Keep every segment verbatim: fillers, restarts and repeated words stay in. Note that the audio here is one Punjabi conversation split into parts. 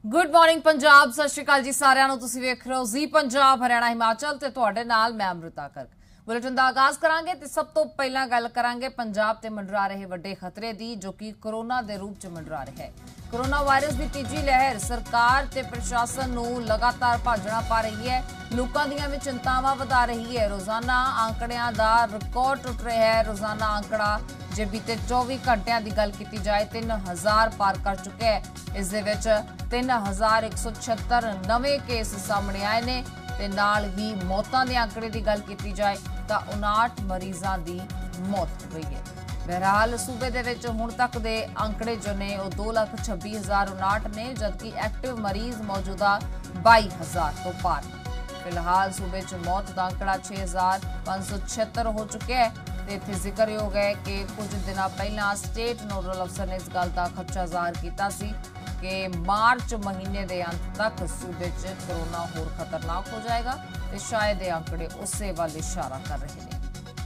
Good morning Punjab. सत श्री अकाल जी सारिਆਂ ਨੂੰ। ਤੁਸੀਂ ਵੇਖ ਰਹੇ ਹੋ जी पंजाब हरियाणा हिमाचल ਤੇ ਤੁਹਾਡੇ ਨਾਲ मैं अमृता गर्ग। बुलेटिन ਦਾ ਆਗਾਜ਼ ਕਰਾਂਗੇ ਤੇ ਸਭ ਤੋਂ ਪਹਿਲਾਂ ਗੱਲ ਕਰਾਂਗੇ ਪੰਜਾਬ ਤੇ ਮੰਡਰਾ ਰਹੇ ਵੱਡੇ ਖਤਰੇ ਦੀ, ਜੋ ਕਿ ਕੋਰੋਨਾ ਦੇ ਰੂਪ ਚ ਮੰਡਰਾ ਰਿਹਾ ਹੈ। कोरोना वायरस की तीजी लहर सरकार ते प्रशासन नूं लगातार भाजना पा रही है, लोकां दीयां विच चिंतावां वधा रही है। रोजाना आंकड़ियां दा रिकॉर्ड टुट रहा है। रोजाना आंकड़ा जे बीते चौबीस घंटिया की गल की जाए तीन हज़ार पार कर चुके हैं। इस दे विच तीन हज़ार एक सौ छिहत्तर नवे केस सामने आए ने ते नाल ही मौतां दे आंकड़े की गल की जाए तो उनाहठ मरीजों की मौत हो गई है। बहरहाल सूबे दे विच हुण तक दे आंकड़े जो ने वो दो लख छब्बी हज़ार उनाहठ ने, जबकि एक्टिव मरीज मौजूदा बाई हज़ार तो पार। फिलहाल सूबे च मौत का आंकड़ा छे हज़ार पाँच सौ छिहत्तर हो चुके हैं। इत्थे जिक्र योग है कि कुछ दिन पहला स्टेट नोडल अफसर ने इस गल का खदशा जाहिर किया सी कि मार्च महीने के अंत तक सूबे च कोरोना होर खतरनाक हो जाएगा तो शायद ये आंकड़े उसे वाल इशारा कर रहे हैं।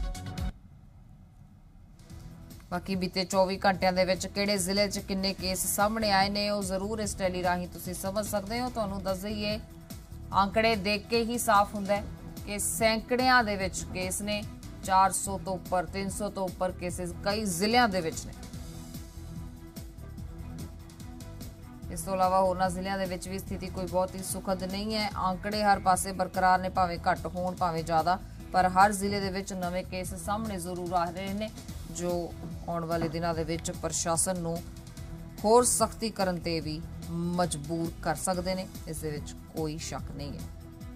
बाकी बीते चौबीस घंटिया किहड़े जिले च किन्ने केस सामने आए ने वो जरूर इस टैली राही तुसीं समझ सकते हो। तुहानूं दस दईए आंकड़े देख के ही साफ हुंदा है कि सैकड़ियां दे विच केस ने, चार सौ तो उपर तीन सौ तो उपर केसिस कई जिलियां दे विच ने। इस तो इलावा होरनां जिलियां दे विच भी स्थिति कोई बहुत ही सुखद नहीं है। आंकड़े हर पासे बरकरार ने, भावें घट होण भावें ज़्यादा, पर हर जिले दे विच नवे केस सामने जरूर आ रहे ने, जो आने वाले दिनों दे विच प्रशासन नूं होर सख्ती करन ते भी मजबूर कर सकते हैं। इस दे विच कोई शक नहीं है।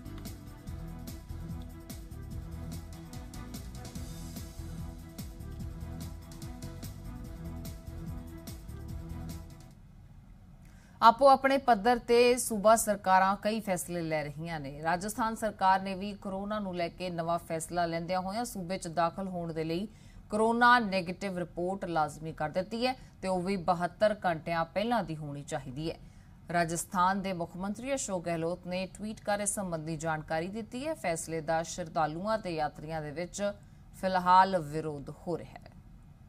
आपो अपने पद्धर ते सूबा सरकारां कई फैसले लै रहीआं ने। राजस्थान सरकार ने भी कोरोना नूं लैके नवां फैसला लैंदिआं होइआं सूबे च दाखल होण दे लई कोरोना नैगेटिव रिपोर्ट लाजमी कर दी है तो वह भी बहत्तर घंटिया पहला की होनी चाहिए है। राजस्थान के मुख्यमंत्री अशोक गहलोत ने ट्वीट कर इस संबंधी जानकारी दी है। फैसले का श्रद्धालुओं ते यात्रियों के विच फिलहाल विरोध हो रहा है।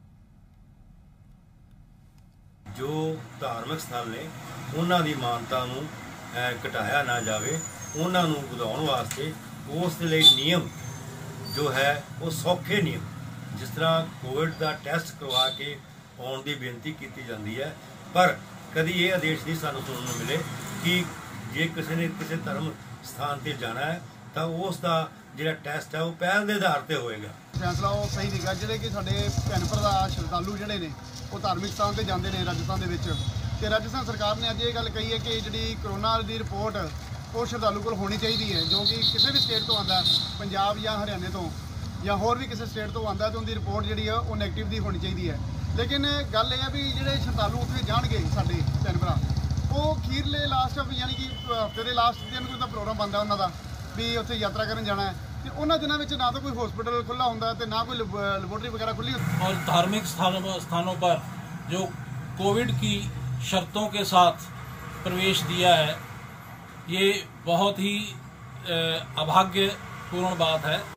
जो धार्मिक स्थल ने उन्हां दी मानता नूं घटाया ना जाए, उन्हां नूं वधाउण वास्ते उस दे लई नियम जो है वो सौखे नियम, जिस तरह कोविड का टैसट करवा के आने की बेनती की जाती है, पर कभी ये आदेश नहीं सानू सुनने मिले कि जे किसी ने किसी धर्म स्थान पर जाना है तो उसका जो टैसट है वो पहल के आधार पर होएगा। फैसला वो सही नहीं गा। जो कि साडे भैन भरा श्रद्धालु जोड़े ने वो धार्मिक स्थान पर जाते हैं राजस्थान के। राजस्थान सरकार ने अज ये गल कही है कि जी कोरोना की रिपोर्ट वो श्रद्धालु को होनी चाहिए है, जो कि किसी भी स्टेट तो आता, पंजाब या हरियाणे तो या होर भी किसी स्टेट तो आता तो उनकी रिपोर्ट जी है वो नैगेटिव की होनी चाहिए है। लेकिन गल यह है भी जो श्रद्धालु उत्थे जाणगे साडे भैन भरा वो खीरले लास्ट यानी कि हफ्ते के लास्ट दिन कोई प्रोग्राम बनता उन्होंने भी उत्थे यात्रा करन जाना है, तो उन्होंने दिनों में ना तो कोई हॉस्पिटल खुला होंदा ते ना कोई लेबोरेटरी वगैरह खुली। और धार्मिक स्थानों स्थानों पर जो कोविड की शर्तों के साथ प्रवेश दिया है, ये बहुत ही अभाग्यपूर्ण बात है।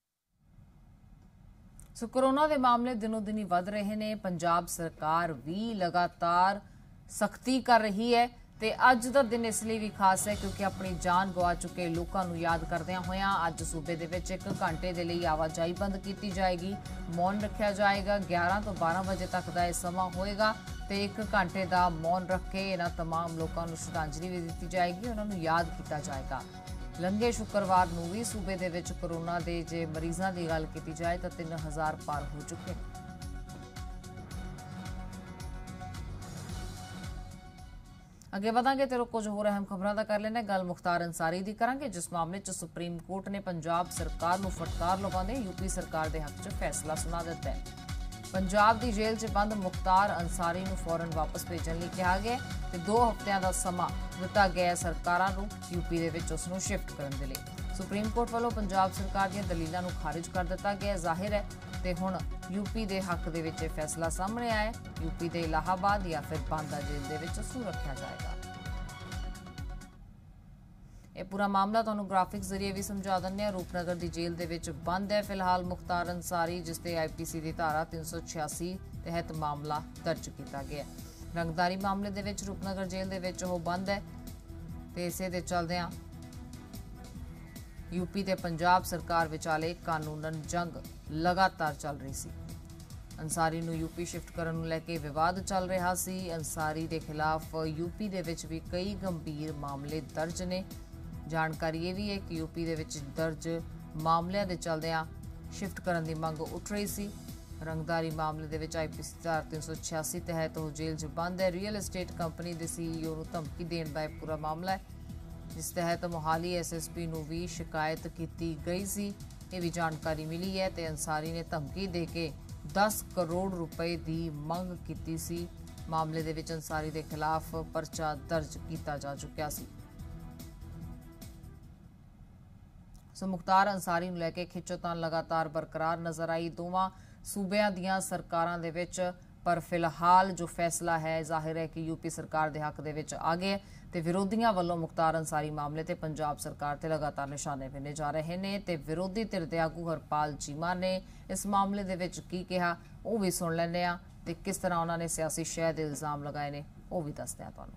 सो कोरोना के मामले दिनों दिन ही वध रहे हैं। पंजाब सरकार भी लगातार सख्ती कर रही है ते अज का दिन इसलिए भी खास है क्योंकि अपनी जान गवा चुके लोगों को याद करदे होया अज सूबे दे विच एक घंटे के लिए आवाजाही बंद की जाएगी, मौन रखा जाएगा। ग्यारह तो बारह बजे तक का यह समा होएगा तो एक घंटे का मौन रख के इन्हां तमाम लोगों को श्रद्धांजलि भी दी जाएगी, उन्होंने याद किया जाएगा। लंघे शुक्रवार नूं भी सूबे दे विच कोरोना के जे मरीजों की गल की जाए तो तीन हज़ार पार हो चुके हैं। अगे वधांगे तो कुछ होर अहम खबरों का कर लेना गल मुख्तार अंसारी की करांगे, जिस मामले च सुप्रीम कोर्ट ने पंजाब सरकार नूं फटकार लगाउंदे यूपी सरकार के हक च फैसला सुना दिता है। पंजाब की जेल च बंद मुख्तार अंसारी नूं फौरन वापस भेजण लई कहा गया ते दो हफ्तियां दा समा दिता गया सरकारां नूं यूपी दे विच उस नूं शिफ्ट करन दे लई। सुप्रीम कोर्ट वालों पंजाब सरकार दीआं दलीलां नूं खारिज कर दिता गया। जाहिर है ते हुण यूपी दे हक दे विच फैसला सामने आया, यूपी दे इलाहाबाद या फिर बांदा जेल दे विच उसनूं रखिया जाएगा। यह पूरा मामला तुहानूं ग्राफिक्स जरिए भी समझा दिंदे। रूपनगर की जेल दे विच बंद है फिलहाल मुख्तार अंसारी, जिसते आई पी सी की धारा तीन सौ छियासी तहत मामला दर्ज किया गया। रंगदारी मामले दे विच रूपनगर जेल दे विच ओह बंद है ਤੇ ਇਸੇ ਦੇ ਚਲਦਿਆਂ यूपी ਤੇ पंजाब सरकार ਵਿਚਾਲੇ ਕਾਨੂੰਨਨ जंग लगातार चल रही सी। अंसारी ਨੂੰ यूपी शिफ्ट ਕਰਨ ਨੂੰ ਲੈ ਕੇ ਵਿਵਾਦ ਚੱਲ ਰਿਹਾ ਸੀ। अंसारी ਦੇ ਖਿਲਾਫ यूपी ਦੇ ਵਿੱਚ ਵੀ ਕਈ ਗੰਭੀਰ ਮਾਮਲੇ ਦਰਜ ਨੇ। ਜਾਣਕਾਰੀ ਇਹ ਵੀ ਹੈ ਕਿ यूपी ਦੇ ਵਿੱਚ ਦਰਜ ਮਾਮਲਿਆਂ ਦੇ ਚਲਦਿਆਂ शिफ्ट ਕਰਨ ਦੀ ਮੰਗ ਉੱਠ ਰਹੀ ਸੀ। रंगदारी मामले ਦੇ ਵਿੱਚ आईपीसी धारा तीन सौ छियासी तहत ਉਹ जेल 'ਚ ਬੰਦ ਹੈ। ਰੀਅਲ एस्टेट कंपनी ਦੇ सीईओ ਨੂੰ ਧਮਕੀ ਦੇਣ ਦਾ ਇਹ ਪੂਰਾ ਮਾਮਲਾ ਹੈ, जिस तहत मोहाली एसएसपी ਨੂੰ भी शिकायत की गई सी। ये भी जानकारी मिली है तो अंसारी ने धमकी दे के दस करोड़ रुपए की मंग की सी। मामले दे विच अंसारी के खिलाफ परचा दर्ज किया जा चुका सी। सो मुख्तार अंसारी नूं लैके खिच्चोतान लगातार बरकरार नजर आई दोवां सूबियां दीयां सरकारां दे विच। पर फिलहाल जो फैसला है जाहिर है कि यूपी सरकार के हक दे विच आ गया ते विरोधियों वालों मुख्तार अंसारी मामले ते पंजाब सरकार ते लगातार निशाने बिने जा रहे हैं। ते विरोधी धिर दे आगू हरपाल चीमा ने इस मामले दे विच की कहा वो भी सुन लैंदे आ ते किस तरह उन्होंने सियासी शह दे इल्जाम लगाए ने वो भी दसदे आ तुहानूं।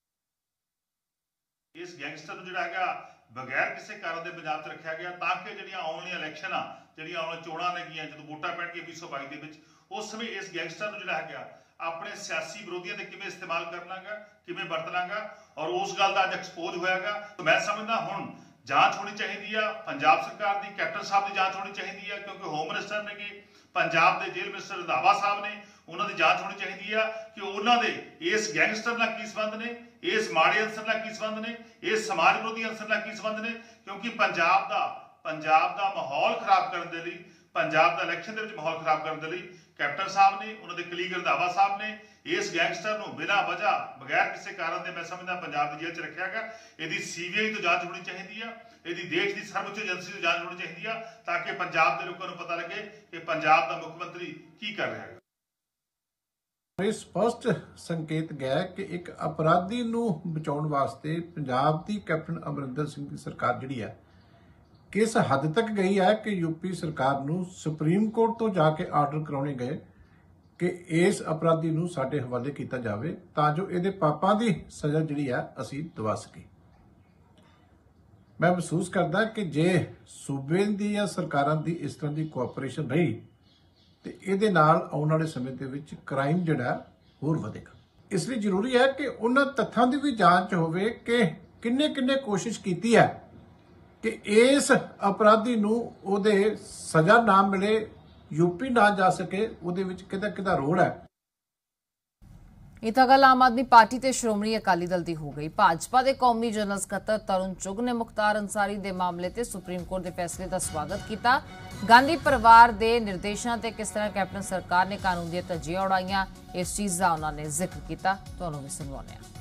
इस गैंगस्टर ਨੂੰ ਜਿਹੜਾ ਹੈਗਾ ਬਗੈਰ ਕਿਸੇ ਕਾਰਨ ਦੇ ਪੰਜਾਬ 'ਚ ਰੱਖਿਆ ਗਿਆ ਤਾਂ ਕਿ ਜਿਹੜੀਆਂ ਆਉਣ ਵਾਲੀਆਂ ਇਲੈਕਸ਼ਨ ਆ ਜਿਹੜੀਆਂ ਆਉਣ ਵਾਲੀਆਂ ਚੋਣਾਂ ਨੇਗੀਆਂ ਜਦੋਂ ਵੋਟਾਂ ਪੈਣਗੀਆਂ ਵੀਹ ਸੌ ਬਾਈ ਦੇ ਵਿੱਚ ਉਸ ਸਮੇਂ ਇਸ ਗੈਂਗਸਟਰ ਨੂੰ ਜਿਹੜਾ ਹੈਗਾ ਆਪਣੇ ਸਿਆਸੀ ਵਿਰੋਧੀਆਂ ਦੇ ਕਿਵੇਂ ਇਸਤੇਮਾਲ ਕਰਨਾਗਾ ਕਿਵੇਂ ਵਰਤਣਾਗਾ ਔਰ ਉਸ ਗੱਲ ਦਾ ਅੱਜ ਐਕਸਪੋਜ਼ ਹੋਇਆਗਾ। ਮੈਂ ਸਮਝਦਾ ਹੁਣ ਜਾਂਚ ਹੋਣੀ ਚਾਹੀਦੀ ਆ ਪੰਜਾਬ ਸਰਕਾਰ ਦੀ, ਕੈਪਟਨ ਸਾਹਿਬ ਦੀ ਜਾਂਚ ਹੋਣੀ ਚਾਹੀਦੀ ਆ ਕਿਉਂਕਿ ਹੋਮ ਮਿਨਿਸਟਰ ਨੇ ਕਿ ਪੰਜਾਬ ਦੇ ਜੇਲ੍ਹ ਮਿਨਿਸਟਰ ਰੰਧਾਵਾ ਸਾਹਿਬ ਨੇ ਉਹਨਾਂ ਦੀ ਜਾਂਚ ਹੋਣੀ ਚਾਹੀਦੀ ਆ ਕਿ ਉਹਨਾਂ ਦੇ ਇਸ ਗੈਂਗਸਟਰ ਨਾਲ ਕੀ ਸੰਬੰਧ ਨੇ, ਇਸ ਮਾੜੇ ਅਨਸਰ ਨਾਲ ਕੀ ਸੰਬੰਧ ਨੇ, ਇਸ ਸਮਾਜ ਵਿਰੋਧੀ ਅਨਸਰ ਨਾਲ ਕੀ ਸੰਬੰਧ ਨੇ ਕਿਉਂਕਿ ਪੰਜਾਬ ਦਾ ਪੰਜਾਬ ਦਾ ਮਾਹੌਲ ਖਰਾਬ ਕਰਨ ਦੇ ਲਈ ਪੰਜਾਬ ਦਾ ਇਲੈਕਸ਼ਨ ਦੇ ਵਿੱਚ ਮਾਹੌਲ ਖਰਾਬ ਕਰਨ ਦੇ ਲਈ ਕੈਪਟਨ ਸਾਹਿਬ ਨੇ ਉਹਨਾਂ ਦੇ ਕਲੀਗ ਰੰਧਾਵਾ ਸਾਹਿਬ ਨੇ ਇਸ ਗੈਂਗਸਟਰ ਨੂੰ ਬਿਨਾਂ ਵਜ੍ਹਾ ਬਗੈਰ ਕਿਸੇ ਕਾਰਨ ਦੇ ਮੈਂ ਸਮਝਦਾ ਪੰਜਾਬ ਦੀ ਜੇਲ੍ਹ 'ਚ ਰੱਖਿਆ ਗਿਆ। ਇਹਦੀ ਸੀਬੀਆਈ ਤੋਂ ਜਾਂਚ ਹੋਣੀ ਚਾਹੀਦੀ ਆ, ਇਹਦੀ ਦੇਸ਼ ਦੀ ਸਰਵਉੱਚ ਏਜੰਸੀ ਤੋਂ ਜਾਂਚ ਹੋਣੀ ਚਾਹੀਦੀ ਆ ਤਾਂ ਕਿ ਪੰਜਾਬ ਦੇ ਲੋਕਾਂ ਨੂੰ ਪਤਾ ਲੱਗੇ ਕਿ ਪੰਜਾਬ ਦਾ ਮੁੱਖ ਮੰਤਰੀ ਕੀ ਕਰ ਰਿਹਾ ਹੈ। ਇਹ ਸਪਸ਼ਟ ਸੰਕੇਤ ਗਿਆ ਕਿ ਇੱਕ ਅਪਰਾਧੀ ਨੂੰ ਬਚਾਉਣ ਵਾਸਤੇ ਪੰਜਾਬ ਦੀ ਕੈਪਟਨ ਅਮਰਿੰਦਰ ਸਿੰਘ ਦੀ ਸਰਕਾਰ ਜਿਹੜੀ ਹੈ किस हद तक गई है कि यूपी सरकार नूं सुप्रीम कोर्ट तो जाके आर्डर कराने गए कि इस अपराधी नूं साडे हवाले किया जाए तां जो इहदे पापां दी सज़ा जिहड़ी है असीं दवा सकी। मैं महसूस करदा कि जे सूबे दी या सरकारां दी इस तरह की कोआपरेशन रही तो इहदे नाल आउण वाले समय दे विच क्राइम जिहड़ा होर वधेगा। इसलिए जरूरी है कि उन्हां तत्थां दी भी जांच होवे कि किन्ने किन्ने कोशिश कीती है कि इस अपराधी नूं उहदे सज़ा ना मिले, यूपी ना जा सके, उहदे विच किहदा किहदा रोल है। ਇਹ ਤਾਂ ਗੱਲ ਆਮ ਆਦਮੀ ਪਾਰਟੀ ਤੇ ਸ਼੍ਰੋਮਣੀ ਅਕਾਲੀ ਦਲ ਦੀ ਹੋ ਗਈ। ਭਾਜਪਾ ਦੇ ਕੌਮੀ ਜਨਰਲ ਸਕੱਤਰ ਤਰੁਣ ਚੁੱਗ ਨੇ ਮੁਖਤਾਰ ਅੰਸਾਰੀ ਦੇ ਮਾਮਲੇ ਤੇ ਸੁਪਰੀਮ ਕੋਰਟ ਦੇ ਫੈਸਲੇ ਦਾ ਸਵਾਗਤ ਕੀਤਾ। ਗਾਂਧੀ ਪਰਿਵਾਰ ਦੇ ਨਿਰਦੇਸ਼ਾਂ ਤੇ ਕਿਸ ਤਰ੍ਹਾਂ ਕੈਪਟਨ ਸਰਕਾਰ ਨੇ ਕਾਨੂੰਨ ਦੀਆਂ ਧੱਜੀਆਂ ਉਡਾਈਆਂ ਇਸ ਚੀਜ਼ ਦਾ ਉਹਨਾਂ ਨੇ ਜ਼ਿਕਰ ਕੀਤਾ। ਤੁਹਾਨੂੰ ਵੀ ਸੁਣਵਾਉਂਦੇ ਹਾਂ।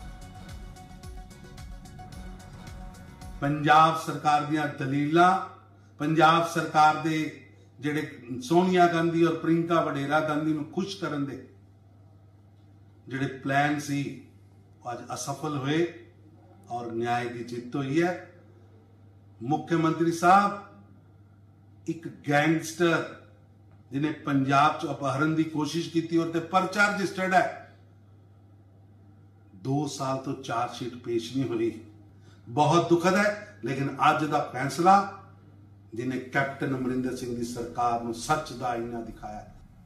पंजाब सरकार दियां दलीलां, पंजाब सरकार दे जिहड़े सोनिया गांधी और प्रियंका वडेरा गांधी नूं खुश करन दे जिहड़े प्लान सी अज असफल हुए और न्याय की जित हुई है। मुख्यमंत्री साहब एक गैंगस्टर जिन्हें पंजाब च अपहरण की कोशिश की और ते परचा रजिस्टर्ड है, दो साल तो चार्जशीट पेश नहीं हुई, बहुत दुखद है। लेकिन अज का फैसला जिन्हें कैप्टन अमरिंदर सिंह की सरकार को सच का आईना दिखाया।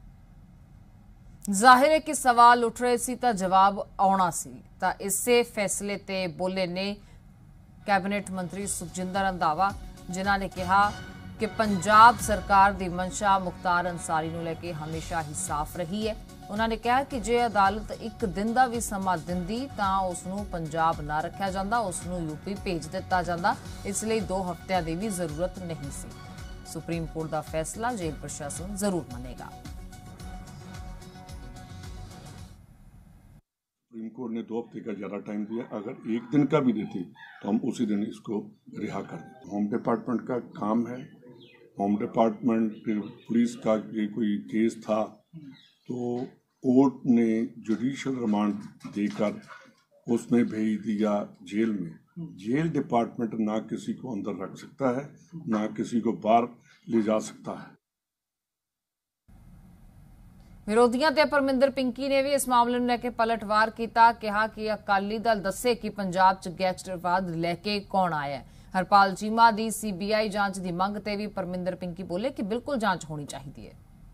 जाहिर है कि सवाल उठ रहे सी तां जवाब आउणा सी तां इसे फैसले ते बोले ने कैबिनेट मंत्री सुखजिंदर रंधावा जिन्हां ने कहा कि पंजाब सरकार की मंशा मुख्तार अंसारी नूं लैके हमेशा ही साफ रही है। उन्होंने कहा कि जे अदालत एक दिन का भी समा दिंदी तां उसनूं पंजाब ना रखिया जांदा, उसनूं यूपी भेज दिता जांदा, इसलिए दो हफ्तियां की भी जरूरत नहीं सी। सुप्रीम कोर्ट का फैसला जेल प्रशासन जरूर मनेगा। सुप्रीम कोर्ट ने दो हफ्ते का ज़्यादा टाइम दिया, अगर एक दिन का भी देते तो हम उसी दिन इसको रिहा कर देते। होम डिपार्टमेंट का काम है, होम डिपार्टमेंट पुलिस का ये कोई केस था तो कोर्ट ने जुडिशल रिमांड देकर उसमें भेज दिया जेल में। जेल डिपार्टमेंट ना किसी को अंदर रख सकता है ना किसी को बाहर ले जा सकता है। ਵਿਰੋਧੀਆਂ ਤੇ ਪਰਮਿੰਦਰ ਪਿੰਕੀ ਨੇ ਵੀ ਇਸ ਮਾਮਲੇ ਨੂੰ ਲੈ ਕੇ ਪਲਟਵਾਰ ਕੀਤਾ। ਕਿਹਾ ਕਿ ਅਕਾਲੀ ਦਲ ਦੱਸੇ ਕਿ ਪੰਜਾਬ 'ਚ ਗੈਂਗਸਟਰਵਾਦ ਲੈ ਕੇ ਕੌਣ ਆਇਆ ਹੈ। ਹਰਪਾਲ ਚੀਮਾ ਦੀ ਸੀਬੀਆਈ ਜਾਂਚ ਦੀ ਮੰਗ ਤੇ ਵੀ ਪਰਮਿੰਦਰ ਪਿੰਕੀ ਬੋਲੇ ਕਿ ਬਿਲਕੁਲ ਜਾਂਚ ਹੋਣੀ ਚਾਹੀਦੀ ਹੈ।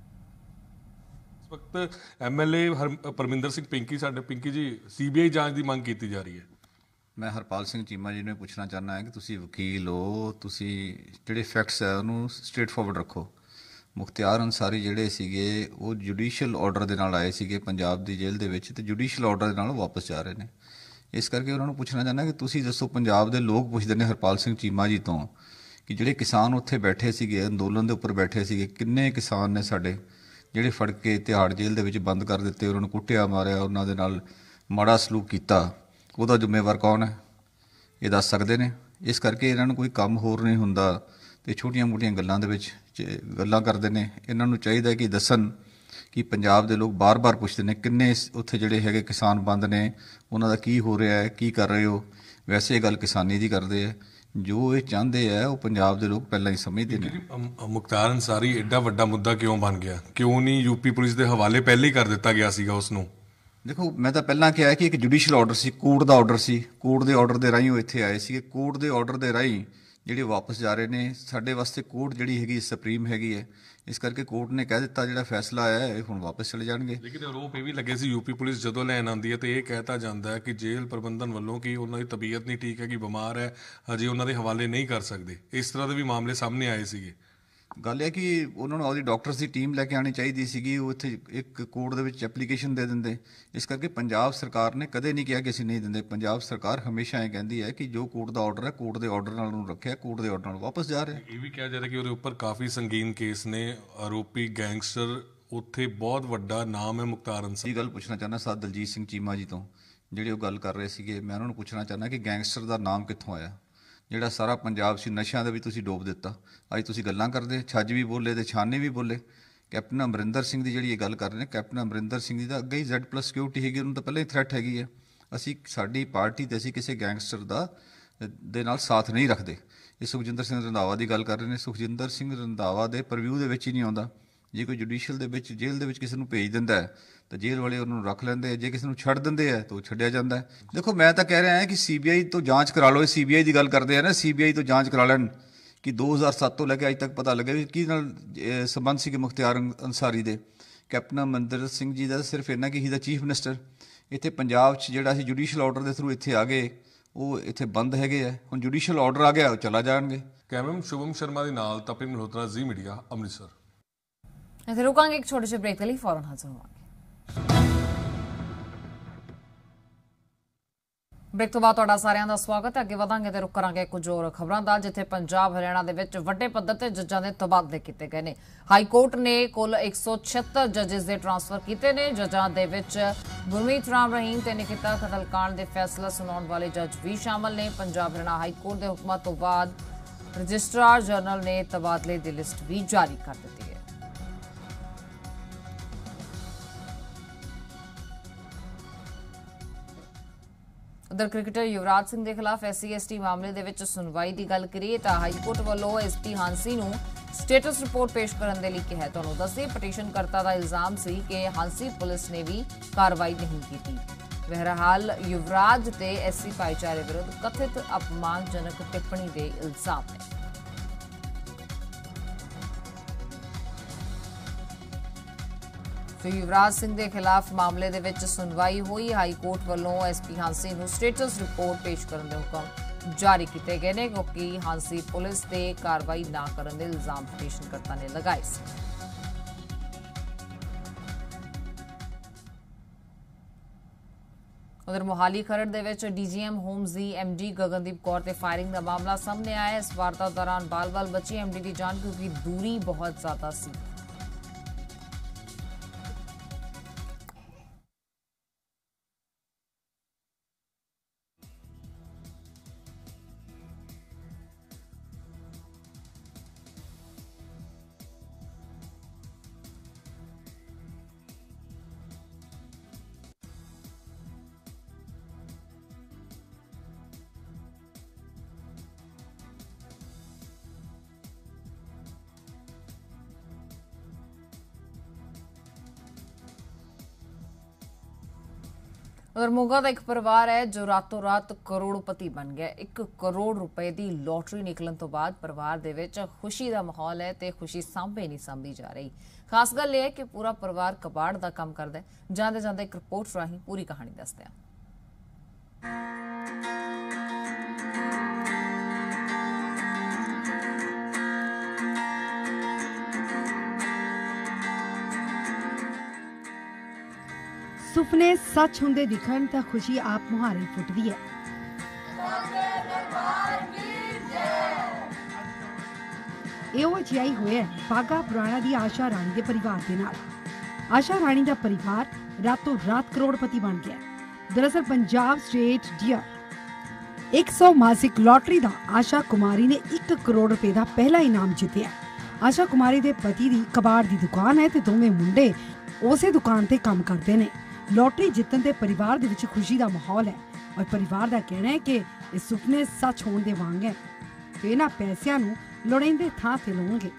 ਇਸ ਵਕਤ ਐਮਐਲਏ ਪਰਮਿੰਦਰ ਸਿੰਘ ਪਿੰਕੀ ਸਾਡੇ ਪਿੰਕੀ ਜੀ ਸੀਬੀਆਈ ਜਾਂਚ ਦੀ ਮੰਗ ਕੀਤੀ ਜਾ ਰਹੀ ਹੈ। ਮੈਂ ਹਰਪਾਲ ਸਿੰਘ ਚੀਮਾ ਜੀ ਨੂੰ ਪੁੱਛਣਾ ਚਾਹੁੰਦਾ ਹਾਂ ਕਿ ਤੁਸੀਂ ਵਕੀਲ ਹੋ, ਤੁਸੀਂ ਜਿਹੜੇ ਫੈਕਟਸ ਹੈ ਉਹਨੂੰ ਸਟ੍ਰੇਟ ਫਾਰਵਰਡ ਰੱਖੋ। ਮੁਖਤਿਆਰ ਅੰਸਾਰੀ ਜਿਹੜੇ ਸੀਗੇ ਉਹ ਜੁਡੀਸ਼ੀਅਲ ਆਰਡਰ ਦੇ ਨਾਲ ਆਏ ਸੀਗੇ ਪੰਜਾਬ ਦੀ ਜੇਲ੍ਹ ਦੇ ਵਿੱਚ, ਤੇ ਜੁਡੀਸ਼ੀਅਲ ਆਰਡਰ ਦੇ ਨਾਲ ਵਾਪਸ ਜਾ ਰਹੇ ਨੇ। ਇਸ ਕਰਕੇ ਉਹਨਾਂ ਨੂੰ ਪੁੱਛਣਾ ਚਾਹੁੰਦਾ ਕਿ ਤੁਸੀਂ ਦੱਸੋ, ਪੰਜਾਬ ਦੇ ਲੋਕ ਪੁੱਛਦੇ ਨੇ ਹਰਪਾਲ ਸਿੰਘ ਚੀਮਾ ਜੀ ਤੋਂ ਕਿ ਜਿਹੜੇ ਕਿਸਾਨ ਉੱਥੇ ਬੈਠੇ ਸੀਗੇ, ਅੰਦੋਲਨ ਦੇ ਉੱਪਰ ਬੈਠੇ ਸੀਗੇ, ਕਿੰਨੇ ਕਿਸਾਨ ਨੇ ਸਾਡੇ ਜਿਹੜੇ ਫੜ ਕੇ ਤਿਹਾੜ ਜੇਲ੍ਹ ਦੇ ਵਿੱਚ ਬੰਦ ਕਰ ਦਿੱਤੇ, ਉਹਨਾਂ ਨੂੰ ਕੁੱਟਿਆ ਮਾਰਿਆ, ਉਹਨਾਂ ਦੇ ਨਾਲ ਮਾੜਾ ਸਲੂਕ ਕੀਤਾ, ਉਹਦਾ ਜ਼ਿੰਮੇਵਾਰ ਕੌਣ ਹੈ? ਇਹ ਦੱਸ ਸਕਦੇ ਨੇ। ਇਸ ਕਰਕੇ ਇਹਨਾਂ ਨੂੰ ਕੋਈ ਕੰਮ ਹੋਰ ਨਹੀਂ ਹੁੰਦਾ ਤੇ ਛੋਟੀਆਂ ਮੋਟੀਆਂ ਗੱਲਾਂ ਦੇ ਵਿੱਚ ਗੱਲਾਂ ਕਰਦੇ ਨੇ। ਇਹਨਾਂ ਨੂੰ ਚਾਹੀਦਾ ਕਿ ਦੱਸਣ ਕਿ ਪੰਜਾਬ ਦੇ ਲੋਕ ਬਾਰ-ਬਾਰ ਪੁੱਛਦੇ ਨੇ ਕਿੰਨੇ ਉੱਥੇ ਜਿਹੜੇ ਹੈਗੇ ਕਿਸਾਨ ਬੰਦ ਨੇ, ਉਹਨਾਂ ਦਾ ਕੀ ਹੋ ਰਿਹਾ ਹੈ, ਕੀ ਕਰ ਰਹੇ ਹੋ। ਵੈਸੇ ਇਹ ਗੱਲ ਕਿਸਾਨੀ ਦੀ ਕਰਦੇ ਹੈ, ਜੋ ਇਹ ਚਾਹੁੰਦੇ ਹੈ ਉਹ ਪੰਜਾਬ ਦੇ ਲੋਕ ਪਹਿਲਾਂ ਹੀ ਸਮਝਦੇ ਨੇ। ਮੁਖਤਾਰ ਅੰਸਾਰੀ ਐਡਾ ਵੱਡਾ ਮੁੱਦਾ ਕਿਉਂ ਬਣ ਗਿਆ? ਕਿਉਂ ਨਹੀਂ ਯੂਪੀ ਪੁਲਿਸ ਦੇ ਹਵਾਲੇ ਪਹਿਲੇ ਹੀ ਕਰ ਦਿੱਤਾ ਗਿਆ ਸੀਗਾ ਉਸ ਨੂੰ? ਦੇਖੋ, ਮੈਂ ਤਾਂ ਪਹਿਲਾਂ ਕਿਹਾ ਕਿ ਇੱਕ ਜੁਡੀਸ਼ੀਅਲ ਆਰਡਰ ਸੀ, ਕੋਰਟ ਦਾ ਆਰਡਰ ਸੀ, ਕੋਰਟ ਦੇ ਆਰਡਰ ਦੇ ਰਾਹੀਂ ਉਹ ਇੱਥੇ ਆਏ ਸੀਗੇ। ਕੋਰਟ ਦੇ ਆਰਡਰ ਦੇ ਰਾਹੀਂ ਜਿਹੜੇ ਵਾਪਸ ਜਾ ਰਹੇ ਨੇ, ਸਾਡੇ ਵਾਸਤੇ ਕੋਰਟ ਜਿਹੜੀ ਹੈਗੀ ਸੁਪਰੀਮ ਹੈਗੀ ਹੈ। ਇਸ ਕਰਕੇ ਕੋਰਟ ਨੇ ਕਹਿ ਦਿੱਤਾ ਜਿਹੜਾ ਫੈਸਲਾ ਆਇਆ ਇਹ ਹੁਣ ਵਾਪਸ ਚਲੇ ਜਾਣਗੇ। ਲੇਕਿਨ ਆਰੋਪ ਇਹ ਵੀ ਲੱਗੇ ਸੀ ਯੂਪੀ ਪੁਲਿਸ ਜਦੋਂ ਲੈਣ ਆਉਂਦੀ ਹੈ ਤੇ ਇਹ ਕਹਿਤਾ ਜਾਂਦਾ ਹੈ ਕਿ ਜੇਲ੍ਹ ਪ੍ਰਬੰਧਨ ਵੱਲੋਂ ਕਿ ਉਹਨਾਂ ਦੀ ਤਬੀਅਤ ਨਹੀਂ ਠੀਕ ਹੈ, ਕਿ ਬਿਮਾਰ ਹੈ, ਹਜੇ ਉਹਨਾਂ ਦੇ ਹਵਾਲੇ ਨਹੀਂ ਕਰ ਸਕਦੇ। ਇਸ ਤਰ੍ਹਾਂ ਦੇ ਵੀ ਮਾਮਲੇ ਸਾਹਮਣੇ ਆਏ ਸੀਗੇ। ਗੱਲ ਇਹ ਕਿ ਉਹਨਾਂ ਨੂੰ ਆਪਦੀ ਡਾਕਟਰਸ ਦੀ ਟੀਮ ਲੈ ਕੇ ਆਉਣੀ ਚਾਹੀਦੀ ਸੀਗੀ। ਉਹ ਇੱਥੇ ਇੱਕ ਕੋਰਟ ਦੇ ਵਿੱਚ ਐਪਲੀਕੇਸ਼ਨ ਦੇ ਦਿੰਦੇ। ਇਸ ਕਰਕੇ ਪੰਜਾਬ ਸਰਕਾਰ ਨੇ ਕਦੇ ਨਹੀਂ ਕਿਹਾ ਕਿ ਅਸੀਂ ਨਹੀਂ ਦਿੰਦੇ। ਪੰਜਾਬ ਸਰਕਾਰ ਹਮੇਸ਼ਾ ਇਹ ਕਹਿੰਦੀ ਹੈ ਕਿ ਜੋ ਕੋਰਟ ਦਾ ਆਰਡਰ ਹੈ, ਕੋਰਟ ਦੇ ਆਰਡਰ ਨਾਲ ਉਹਨੂੰ ਰੱਖਿਆ, ਕੋਰਟ ਦੇ ਆਰਡਰ ਨਾਲ ਵਾਪਸ ਜਾ ਰਿਹਾ। ਇਹ ਵੀ ਕਿਹਾ ਜਾ ਰਿਹਾ ਕਿ ਉਹਦੇ ਉੱਪਰ ਕਾਫੀ ਸੰਗੀਨ ਕੇਸ ਨੇ, ਆਰੋਪੀ ਗੈਂਗਸਟਰ ਉੱਥੇ ਬਹੁਤ ਵੱਡਾ ਨਾਮ ਹੈ ਮੁਖਤਾਰ ਅੰਸਾਰੀ। ਇਹ ਗੱਲ ਪੁੱਛਣਾ ਚਾਹੁੰਦਾ ਸਾਧ ਦਲਜੀਤ ਸਿੰਘ ਚੀਮਾ ਜੀ ਤੋਂ, ਜਿਹੜੇ ਉਹ ਗੱਲ ਕਰ ਰਹੇ ਸੀਗੇ। ਮੈਂ ਉਹਨਾਂ ਨੂੰ ਪੁੱਛਣਾ ਚਾਹੁੰਦਾ ਕਿ ਗੈਂਗਸਟਰ ਦਾ ਨਾਮ ਕਿੱਥੋਂ ਆਇਆ? ਜਿਹੜਾ ਸਾਰਾ ਪੰਜਾਬ ਸੀ ਨਸ਼ਿਆਂ ਦਾ ਵੀ ਤੁਸੀਂ ਡੋਬ ਦਿੱਤਾ। ਅੱਜ ਤੁਸੀਂ ਗੱਲਾਂ ਕਰਦੇ, ਛੱਜ ਵੀ ਬੋਲੇ ਤੇ ਛਾਨੇ ਵੀ ਬੋਲੇ। ਕੈਪਟਨ ਅਮਰਿੰਦਰ ਸਿੰਘ ਦੀ ਜਿਹੜੀ ਇਹ ਗੱਲ ਕਰ ਰਹੇ ਨੇ, ਕੈਪਟਨ ਅਮਰਿੰਦਰ ਸਿੰਘ ਦੀ ਤਾਂ ਅੱਗੇ ਹੀ ਜ਼ੈਡ ਪਲੱਸ ਸਿਕਿਉਰਿਟੀ ਹੈਗੀ, ਉਹਨੂੰ ਤਾਂ ਪਹਿਲਾਂ ਹੀ ਥ੍ਰੈਟ ਹੈਗੀ ਹੈ। ਅਸੀਂ ਸਾਡੀ ਪਾਰਟੀ ਤੇ ਅਸੀਂ ਕਿਸੇ ਗੈਂਗਸਟਰ ਦਾ ਦੇ ਨਾਲ ਸਾਥ ਨਹੀਂ ਰੱਖਦੇ। ਇਹ ਸੁਖਜਿੰਦਰ ਸਿੰਘ ਰੰਧਾਵਾ ਦੀ ਗੱਲ ਕਰ ਰਹੇ ਨੇ। ਸੁਖਜਿੰਦਰ ਸਿੰਘ ਰੰਧਾਵਾ ਦੇ ਪਰਵਿਊ ਦੇ ਵਿੱਚ ਹੀ ਨਹੀਂ ਆਉਂਦਾ। ਜੇ ਕੋਈ ਜੁਡੀਸ਼ੀਅਲ ਦੇ ਵਿੱਚ ਜੇਲ੍ਹ ਦੇ ਵਿੱਚ ਕਿਸੇ ਨੂੰ ਭੇਜ ਦਿੰਦਾ ਹੈ ਤਾਂ ਜੇਲ੍ਹ ਵਾਲੇ ਉਹਨੂੰ ਰੱਖ ਲੈਂਦੇ ਆ। ਜੇ ਕਿਸੇ ਨੂੰ ਛੱਡ ਦਿੰਦੇ ਆ ਤਾਂ ਉਹ ਛੱਡਿਆ ਜਾਂਦਾ ਹੈ। ਦੇਖੋ, ਮੈਂ ਤਾਂ ਕਹਿ ਰਿਹਾ ਹਾਂ ਕਿ ਸੀਬੀਆਈ ਤੋਂ ਜਾਂਚ ਕਰਾ ਲਓ। ਸੀਬੀਆਈ ਦੀ ਗੱਲ ਕਰਦੇ ਆ ਨਾ, ਸੀਬੀਆਈ ਤੋਂ ਜਾਂਚ ਕਰਾ ਲੈਣ ਕਿ ਦੋ ਹਜ਼ਾਰ ਸੱਤ ਤੋਂ ਲੈ ਕੇ ਅੱਜ ਤੱਕ ਪਤਾ ਲੱਗੇ ਵੀ ਕੀ ਨਾਲ ਸੰਬੰਧ ਸੀਗੇ ਮੁਖਤਿਆਰ ਅੰਸਾਰੀ ਦੇ। ਕੈਪਟਨ ਅਮਰਿੰਦਰ ਸਿੰਘ ਜੀ ਦਾ ਸਿਰਫ ਇੰਨਾ ਕਿ ਹੀ ਦਾ ਚੀਫ ਮਿਨਿਸਟਰ। ਇੱਥੇ ਪੰਜਾਬ 'ਚ ਜਿਹੜਾ ਅਸੀਂ ਜੁਡੀਸ਼ੀਅਲ ਆਰਡਰ ਦੇ ਥਰੂ ਇੱਥੇ ਆ ਗਏ, ਉਹ ਇੱਥੇ ਬੰਦ ਹੈਗੇ ਆ। ਹੁਣ ਜੁਡੀਸ਼ੀਅਲ ਆਰਡਰ ਆ ਗਿਆ, ਉਹ ਚਲਾ ਜਾਣਗੇ। ਕੈਮਰਾਮੈਨ ਸ਼ੁਭਮ ਸ਼ਰਮਾ ਦੇ ਨਾਲ ਤਪਿਨ ਮਲਹੋਤਰਾ, ਜ਼ੀ ਮੀਡੀਆ, ਅੰਮ੍ਰਿਤਸਰ। ਇੱਥੇ ਰੁਕਾਂਗੇ ਇੱਕ ਛੋਟੇ ਜਿਹੇ ਬ੍ਰੇਕ ਦੇ ਲਈ, ਫੌਰਨ ਹਾਜ਼ਰ ਹੋਵਾਂਗੇ। ਬ੍ਰੇਕ ਤੋਂ ਬਾਅਦ ਤੁਹਾਡਾ ਸਾਰਿਆਂ ਦਾ ਸਵਾਗਤ ਹੈ। ਅੱਗੇ ਵਧਾਂਗੇ ਤੇ ਰੁਕ ਕਰਾਂਗੇ ਕੁਝ ਹੋਰ ਖਬਰਾਂ ਦਾ, ਜਿੱਥੇ ਪੰਜਾਬ ਹਰਿਆਣਾ ਦੇ ਵਿੱਚ ਵੱਡੇ ਪੱਧਰ ਤੇ ਜੱਜਾਂ ਦੇ ਤਬਾਦਲੇ ਕੀਤੇ ਗਏ ਨੇ। ਹਾਈ ਕੋਰਟ ਨੇ ਕੁੱਲ ਇੱਕ ਸੌ ਛਿਹੱਤਰ ਜੱਜਿਸ ਦੇ ਟ੍ਰਾਂਸਫਰ ਕੀਤੇ ਨੇ। ਜੱਜਾਂ ਦੇ ਵਿੱਚ ਗੁਰਮੀਤ ਰਾਮ ਰਹੀਮ ਤੇ ਨਿਕਿਤਾ ਕਤਲਕਾਂਡ ਦੇ ਫੈਸਲਾ ਸੁਣਾਉਣ ਵਾਲੇ ਜੱਜ ਵੀ ਸ਼ਾਮਲ ਨੇ। ਪੰਜਾਬ ਹਰਿਆਣਾ ਹਾਈ ਕੋਰਟ ਦੇ ਹੁਕਮਾਂ ਤੋਂ ਬਾਅਦ ਰਜਿਸਟਰਾਰ ਜਨਰਲ ਨੇ ਤਬਾਦਲੇ ਦੀ ਲਿਸਟ ਵੀ ਜਾਰੀ ਕਰ ਦਿੱਤੀ ਹੈ। ਉਧਰ ਕ੍ਰਿਕਟਰ ਯੁਵਰਾਜ ਸਿੰਘ ਦੇ ਖਿਲਾਫ ਐਸਸੀ ਐਸਟੀ ਮਾਮਲੇ ਦੇ ਵਿੱਚ ਸੁਣਵਾਈ ਦੀ ਗੱਲ ਕਰੀਏ ਤਾਂ ਹਾਈ ਕੋਰਟ ਵੱਲੋਂ ਐਸਪੀ ਹਾਂਸੀ ਨੂੰ ਸਟੇਟਸ ਰਿਪੋਰਟ ਪੇਸ਼ ਕਰਨ ਦੇ ਲਈ ਕਿਹਾ। ਤੁਹਾਨੂੰ ਦੱਸੇ, ਪਟੀਸ਼ਨਕਰਤਾ ਦਾ ਇਲਜ਼ਾਮ ਸੀ ਕਿ ਹਾਂਸੀ ਪੁਲਿਸ ਨੇ ਵੀ ਕਾਰਵਾਈ ਨਹੀਂ ਕੀਤੀ। ਬਹਰਹਾਲ ਯੁਵਰਾਜ ਤੇ ਐਸਸੀ ਭਾਈਚਾਰੇ ਵਿਰੁੱਧ ਕਥਿਤ ਅਪਮਾਨਜਨਕ ਟਿੱਪਣੀ ਦੇ ਇਲਜ਼ਾਮ ਨੇ। ਯੁਵਰਾਜ ਸਿੰਘ ਦੇ ਖਿਲਾਫ ਮਾਮਲੇ ਦੇ ਵਿੱਚ ਸੁਣਵਾਈ ਹੋਈ। ਹਾਈ ਕੋਰਟ ਵੱਲੋਂ ਐਸਪੀ ਹਾਂਸੀ ਨੂੰ ਸਟੇਟਸ ਰਿਪੋਰਟ ਪੇਸ਼ ਕਰਨ ਦੇ ਹੁਕਮ ਜਾਰੀ ਕੀਤੇ ਗਏ ਨੇ, ਕਿਉਂਕਿ ਹਾਂਸੀ ਪੁਲਿਸ ਤੇ ਕਾਰਵਾਈ ਨਾ ਕਰਨ ਦੇ ਇਲਜ਼ਾਮ ਪਟੀਸ਼ਨਕਰਤਾ ਨੇ ਲਗਾਏ ਸੀ। ਉਧਰ ਮੋਹਾਲੀ ਖਰੜ ਦੇ ਵਿੱਚ ਡੀਜੀਐਮ ਹੋਮਸ ਦੀ ਐਮਡੀ ਗਗਨਦੀਪ ਕੌਰ ਤੇ ਫਾਇਰਿੰਗ ਦਾ ਮਾਮਲਾ ਸਾਹਮਣੇ ਆਇਆ। ਇਸ ਵਾਰਦਾਤ ਦੌਰਾਨ ਬਾਲ-ਬਾਲ ਬਚੀ ਐਮਡੀ ਦੀ ਜਾਨ, ਕਿਉਂਕਿ ਦੂਰੀ ਬਹੁਤ ਜ਼ਿਆਦਾ ਸੀ। और मोगा का एक परिवार है जो रातों रात करोड़पति बन गया। एक करोड़ रुपए की लॉटरी निकलन तो बाद परिवार दे विच खुशी का माहौल है ते खुशी सांभे नहीं सांभी जा रही। खास गल यह है कि पूरा परिवार कबाड़ का काम करता है। जाते जाते एक रिपोर्ट राही पूरी कहानी दसते हैं। सुपने सच होंदे दिखण तां खुशी आप मुहारे फुटदी है। ਇਹੋ ਅਜਿਹੀ ਹੋਇਆ ਬਾਗਾ ਪੁਰਾਣਾ ਦੀ ਆਸ਼ਾ ਰਾਣੀ ਦੇ ਪਰਿਵਾਰ ਦੇ ਨਾਲ। ਆਸ਼ਾ ਰਾਣੀ ਦਾ ਪਰਿਵਾਰ ਰਾਤੋਂ ਰਾਤ ਕਰੋੜਪਤੀ ਬਣ ਗਿਆ। ਦਰਅਸਲ ਪੰਜਾਬ ਸਟੇਟ ਡੀਅਰ ਇੱਕ ਸੌ ਮਾਸਿਕ ਲੋਟਰੀ ਦਾ ਆਸ਼ਾ ਕੁਮਾਰੀ ਨੇ ਇੱਕ ਕਰੋੜ ਰੁਪਏ ਦਾ ਪਹਿਲਾ ਇਨਾਮ ਜਿੱਤਿਆ। ਆਸ਼ਾ ਕੁਮਾਰੀ ਦੇ ਪਤੀ ਦੀ ਕਬਾੜ ਦੀ ਦੁਕਾਨ ਹੈ ਤੇ ਦੋਵੇਂ ਮੁੰਡੇ ਉਸੇ ਦੁਕਾਨ ਤੇ ਕੰਮ ਕਰਦੇ ਨੇ। ਲੋਟਰੀ ਜਿੱਤਣ ਤੇ ਪਰਿਵਾਰ ਦੇ ਵਿੱਚ ਖੁਸ਼ੀ ਦਾ ਮਾਹੌਲ ਹੈ ਔਰ ਪਰਿਵਾਰ ਦਾ ਕਹਿਣਾ ਹੈ ਕਿ ਇਹ ਸੁਪਨੇ ਸੱਚ ਹੋਣ ਦੇ ਵਾਂਗ ਹੈ ਤੇ ਇਹਨਾਂ ਪੈਸਿਆਂ ਨੂੰ ਲੋੜੀਂਦੇ ਥਾਂ ਤੇ ਲਾਉਣਗੇ।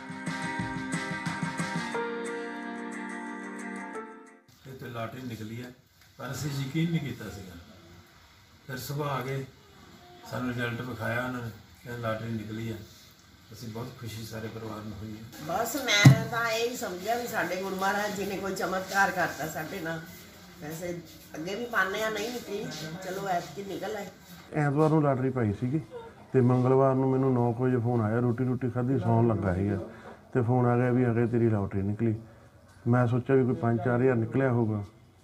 ਇਹ ਤੇ ਲਾਟਰੀ ਨਿਕਲੀ ਹੈ ਪਰ ਅਸੀਂ ਯਕੀਨ ਨਹੀਂ ਕੀਤਾ ਸੀਗਾ। ਫਿਰ ਸਵੇਰ ਆ ਗਏ ਸਾਨੂੰ ਰਿਜ਼ਲਟ ਵਿਖਾਇਆ ਉਹਨਾਂ ਨੇ ਕਿ ਲਾਟਰੀ ਨਿਕਲੀ ਹੈ। ਅਸੀਂ ਬਹੁਤ ਖੁਸ਼ੀ ਸਾਰੇ ਪਰਿਵਾਰ ਨੂੰ ਹੋਈ ਹੈ। ਬਸ ਮੈਂ ਤਾਂ ਇਹ ਹੀ ਸਮਝਿਆ ਵੀ ਸਾਡੇ ਗੁਰੂ ਮਹਾਰਾਜ ਜੀ ਨੇ ਕੋਈ ਚਮਤਕਾਰ ਕਰਤਾ ਸਾਡੇ ਨਾਲ। ਵੈਸੇ ਅੱਗੇ ਵੀ ਪਾਣੇ ਆ ਨਹੀਂ ਨਿਕਲੀ, ਚਲੋ ਐਤਕੀ ਨਿਕਲ ਆਏ। ਐਤਵਾਰ ਨੂੰ ਲਾਟਰੀ ਪਾਈ ਸੀਗੀ ਤੇ ਮੰਗਲਵਾਰ ਨੂੰ ਮੈਨੂੰ ਨੌ ਵਜੇ ਫੋਨ ਆਇਆ। ਰੋਟੀ ਰੋਟੀ ਖਾਧੀ ਸੌਣ ਲੱਗਾ ਸੀਗਾ ਤੇ ਫੋਨ ਆ ਗਿਆ ਵੀ ਅਗੇ ਤੇਰੀ ਲਾਟਰੀ ਨਿਕਲੀ। ਮੈਂ ਸੋਚਿਆ ਵੀ ਕੋਈ ਪੰਜ ਚਾਰ ਹਜ਼ਾਰ ਨਿਕਲਿਆ ਹੋਊਗਾ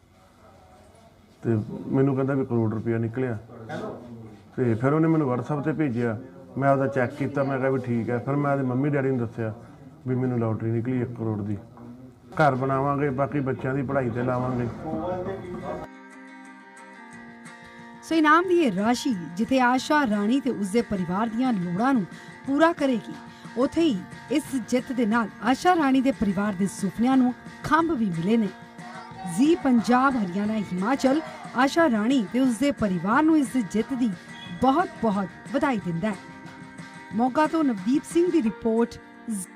ਤੇ ਮੈਨੂੰ ਕਹਿੰਦਾ ਵੀ ਕਰੋੜ ਰੁਪਇਆ ਨਿਕਲਿਆ ਤੇ ਫਿਰ ਉਹਨੇ ਮੈਨੂੰ WhatsApp ਤੇ ਭੇਜਿਆ। ਮੈਂ ਉਹਦਾ ਚੈੱਕ ਕੀਤਾ, ਮੈਂ ਕਿਹਾ ਵੀ ਠੀਕ ਹੈ। ਫਿਰ ਮੈਂ ਉਹਦੇ ਮੰਮੀ ਡੈਡੀ ਨੂੰ ਦੱਸਿਆ ਵੀ ਮੈਨੂੰ ਲਾਟਰੀ ਨਿਕਲੀ ਇੱਕ ਕਰੋੜ ਦੀ। ਘਰ ਬਣਾਵਾਂਗੇ, ਬਾਕੀ ਬੱਚਿਆਂ ਦੀ ਪੜ੍ਹਾਈ ਤੇ ਲਾਵਾਂਗੇ। ਸੋ ਇਨਾਮ ਦੀ ਇਹ ਰਾਸ਼ੀ ਜਿੱਥੇ ਆਸ਼ਾ ਰਾਣੀ ਤੇ ਉਸਦੇ ਪਰਿਵਾਰ ਦੀਆਂ ਲੋੜਾਂ ਨੂੰ ਪੂਰਾ ਕਰੇਗੀ, ਉੱਥੇ ਹੀ ਇਸ ਜਿੱਤ ਦੇ ਨਾਲ ਆਸ਼ਾ ਰਾਣੀ ਦੇ ਪਰਿਵਾਰ ਦੇ ਸੁਪਨਿਆਂ ਨੂੰ ਖੰਭ ਵੀ ਮਿਲੇ ਨੇ। ਜ਼ੀ ਪੰਜਾਬ, ਹਰਿਆਣਾ, ਹਿਮਾਚਲ ਆਸ਼ਾ ਰਾਣੀ ਤੇ ਉਸਦੇ ਪਰਿਵਾਰ ਨੂੰ ਇਸ ਜਿੱਤ ਦੀ ਬਹੁਤ ਬਹੁਤ ਵਧਾਈ ਦਿੰਦਾ ਹੈ। ਮੋਗਾ ਤੋਂ ਨਵਦੀਪ ਸਿੰਘ ਦੀ ਰਿਪੋਰਟ।